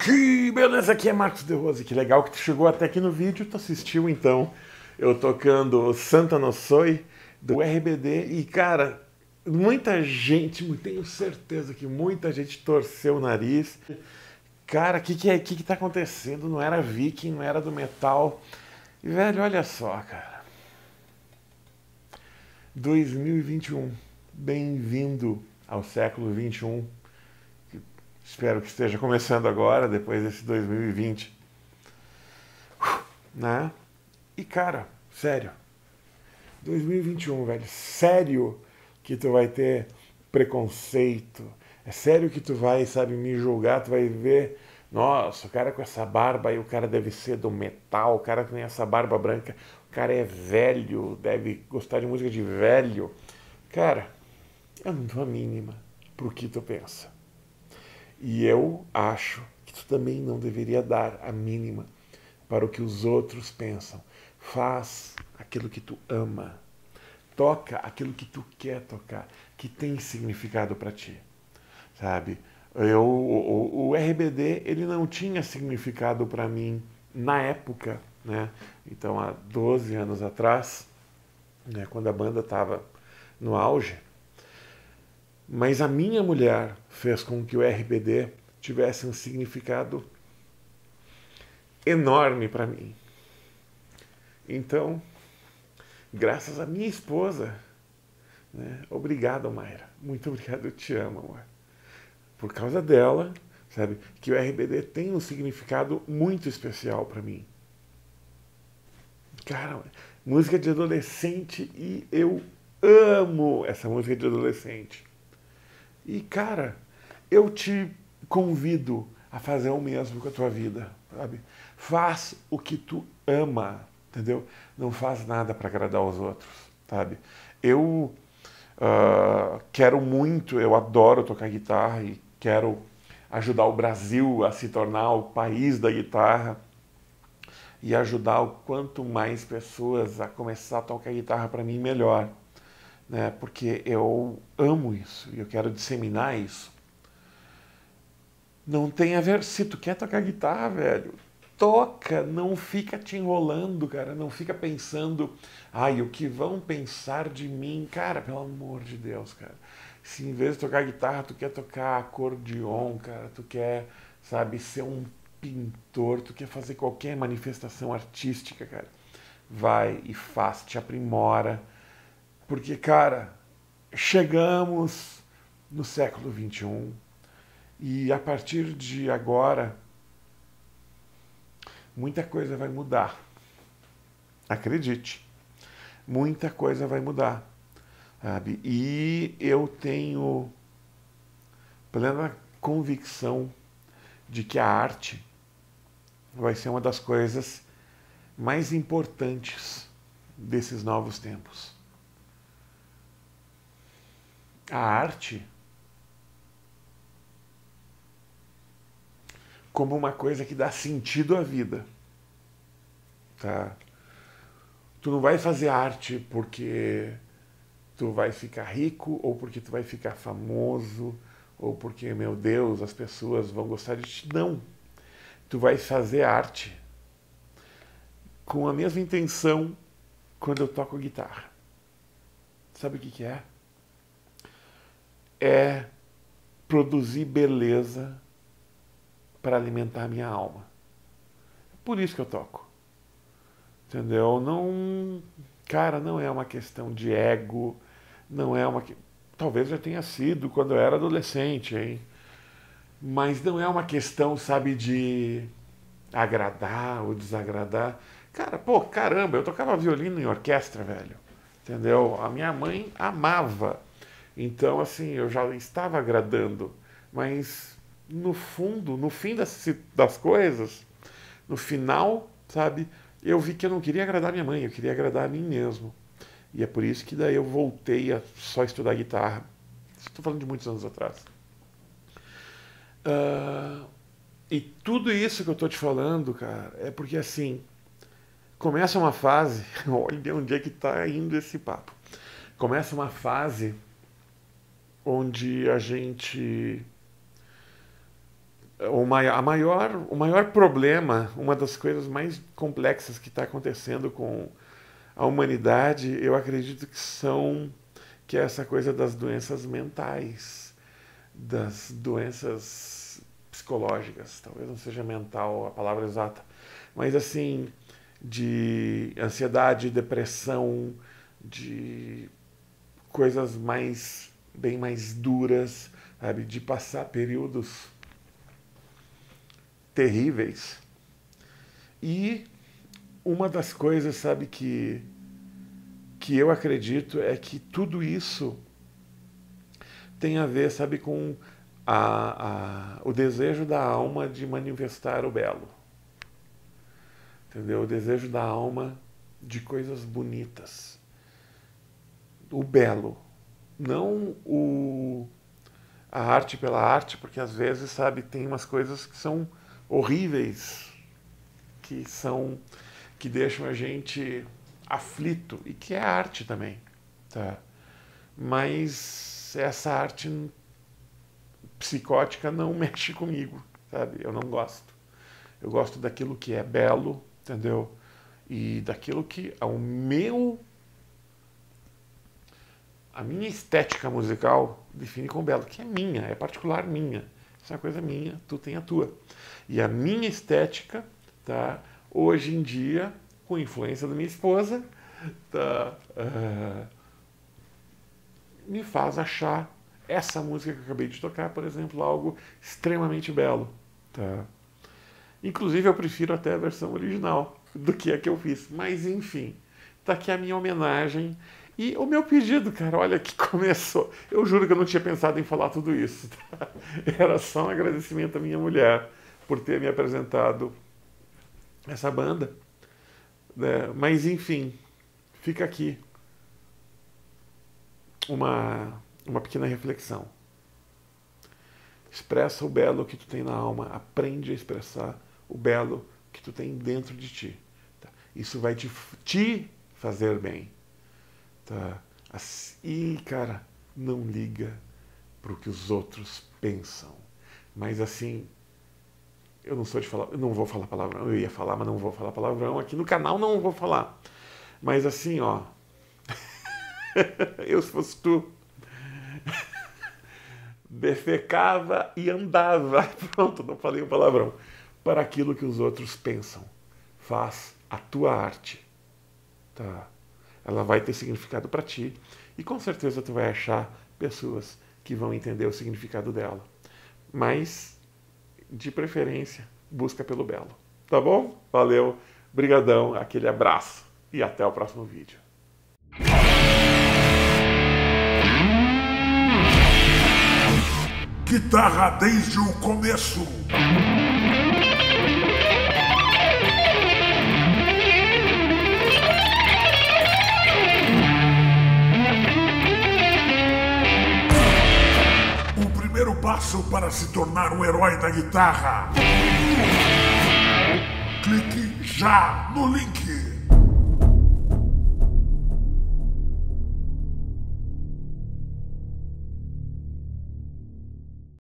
Que beleza, aqui é Marcos de Rose. Que legal que tu chegou até aqui no vídeo, tu assistiu então eu tocando Santa No Soy do RBD e cara, muita gente, tenho certeza que muita gente torceu o nariz. Cara, que tá acontecendo? Não era Viking, não era do metal. E, velho, olha só, cara. 2021, bem-vindo ao século 21. Espero que esteja começando agora, depois desse 2020. Né? E cara, sério, 2021, velho, sério que tu vai ter preconceito, é sério que tu vai, sabe, me julgar, tu vai ver, nossa, o cara com essa barba aí, o cara deve ser do metal, o cara que tem essa barba branca, o cara é velho, deve gostar de música de velho. Cara, eu não dou a mínima pro que tu pensa. E eu acho que tu também não deveria dar a mínima para o que os outros pensam. Faz aquilo que tu ama. Toca aquilo que tu quer tocar, que tem significado para ti. Sabe? O RBD, ele não tinha significado para mim na época, né? Então, há 12 anos atrás, né, quando a banda estava no auge, mas a minha mulher fez com que o RBD tivesse um significado enorme para mim. Então, graças à minha esposa, né? Obrigado, Mayra. Muito obrigado, eu te amo, amor. Por causa dela, sabe, que o RBD tem um significado muito especial para mim. Cara, música de adolescente e eu amo essa música de adolescente. E, cara, eu te convido a fazer o mesmo com a tua vida, sabe? Faz o que tu ama, entendeu? Não faz nada para agradar os outros, sabe? Eu quero muito, eu adoro tocar guitarra e quero ajudar o Brasil a se tornar o país da guitarra e ajudar o quanto mais pessoas a começar a tocar guitarra para mim, melhor. Né? Porque eu amo isso e eu quero disseminar isso. Não tem a ver, se tu quer tocar guitarra, velho, toca, não fica te enrolando, cara, não fica pensando, ai, o que vão pensar de mim, cara, pelo amor de Deus, cara. Se em vez de tocar guitarra, tu quer tocar acordeon, cara, tu quer, sabe, ser um pintor, tu quer fazer qualquer manifestação artística, cara, vai e faz, te aprimora, porque, cara, chegamos no século 21 e a partir de agora muita coisa vai mudar. Acredite, muita coisa vai mudar, sabe? E eu tenho plena convicção de que a arte vai ser uma das coisas mais importantes desses novos tempos. A arte como uma coisa que dá sentido à vida. Tá? Tu não vai fazer arte porque tu vai ficar rico, ou porque tu vai ficar famoso, ou porque, meu Deus, as pessoas vão gostar de ti. Não. Tu vai fazer arte com a mesma intenção quando eu toco guitarra. Sabe o que é? É produzir beleza para alimentar a minha alma. Por isso que eu toco. Entendeu? Não, cara, não é uma questão de ego, não é uma, talvez já tenha sido quando eu era adolescente, hein? Mas não é uma questão, sabe, de agradar ou desagradar. Cara, pô, caramba, eu tocava violino em orquestra, velho. Entendeu? A minha mãe amava. Então, assim, eu já estava agradando. Mas, no fundo, no fim das coisas, no final, sabe, eu vi que eu não queria agradar minha mãe, eu queria agradar a mim mesmo. E é por isso que daí eu voltei a só estudar guitarra. Estou falando de muitos anos atrás. E tudo isso que eu estou te falando, cara, é porque assim, começa uma fase, olha onde é que está indo esse papo. Começa uma fase onde a gente o maior problema, uma das coisas mais complexas que está acontecendo com a humanidade, eu acredito que é essa coisa das doenças mentais, das doenças psicológicas, talvez não seja mental a palavra exata, mas assim, de ansiedade, depressão, de coisas bem mais duras, sabe, de passar períodos terríveis. E uma das coisas, sabe, que eu acredito é que tudo isso tem a ver, sabe, com o desejo da alma de manifestar o belo. Entendeu? O desejo da alma de coisas bonitas. O belo. Não a arte pela arte, porque às vezes, sabe, tem umas coisas que são horríveis, que deixam a gente aflito, e que é arte também, tá? Mas essa arte psicótica não mexe comigo, sabe? Eu não gosto. Eu gosto daquilo que é belo, entendeu? E daquilo que a minha estética musical define como belo, que é minha, é particular minha. Isso é uma coisa minha, tu tem a tua. E a minha estética, tá, hoje em dia, com influência da minha esposa, tá, me faz achar essa música que eu acabei de tocar, por exemplo, algo extremamente belo. Tá? Inclusive, eu prefiro até a versão original do que a que eu fiz. Mas, enfim, tá aqui a minha homenagem. E o meu pedido, cara, olha que começou. Eu juro que eu não tinha pensado em falar tudo isso. Tá? Era só um agradecimento à minha mulher por ter me apresentado essa banda. Né? Mas, enfim, fica aqui uma pequena reflexão. Expressa o belo que tu tem na alma. Aprende a expressar o belo que tu tem dentro de ti. Tá? Isso vai te fazer bem. Tá? E, cara, não liga pro que os outros pensam. Mas assim, eu não sou de falar, eu não vou falar palavrão. Eu ia falar, mas não vou falar palavrão. Aqui no canal não vou falar. Mas assim, ó, eu se fosse tu, defecava e andava. Pronto, não falei um palavrão. Para aquilo que os outros pensam. Faz a tua arte. Tá? Ela vai ter significado para ti. E com certeza tu vai achar pessoas que vão entender o significado dela. Mas, de preferência, busca pelo belo. Tá bom? Valeu, brigadão, aquele abraço. E até o próximo vídeo. Guitarra desde o começo. O primeiro passo para se tornar um herói da guitarra. Clique já no link.